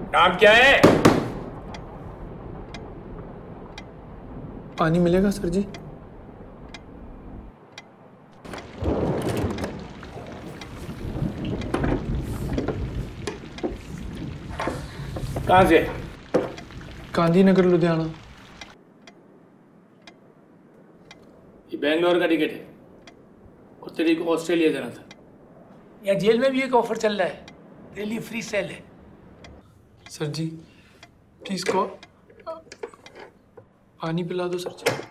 नाम क्या है? पानी मिलेगा सर जी? कहाँ से? गांधीनगर लुधियाना। ये बेंगलोर का टिकट है और तेरे को ऑस्ट्रेलिया जाना था। यहाँ जेल में भी एक ऑफर चल रहा है, तेरे लिए फ्री सेल है। सर जी प्लीज को पानी पिला दो sir ji.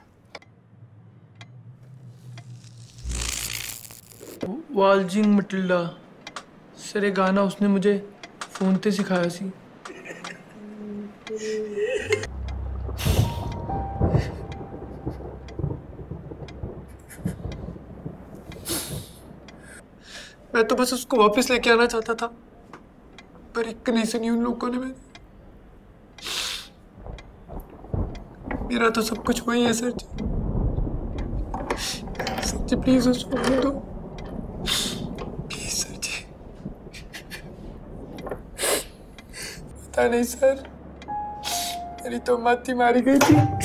Waltzing Matilda sir, ये गाना उसने मुझे फोन पे सिखाया सी। मैं तो बस उसको वापस लेके आना चाहता था, पर एक कनेक्शन ही उन लोगों ने मेरा तो सब कुछ वही है sir ji. Sir ji please उसको बोल दो, प्लीज सर जी। पता नहीं सर, मेरी तो माती मारी गई थी।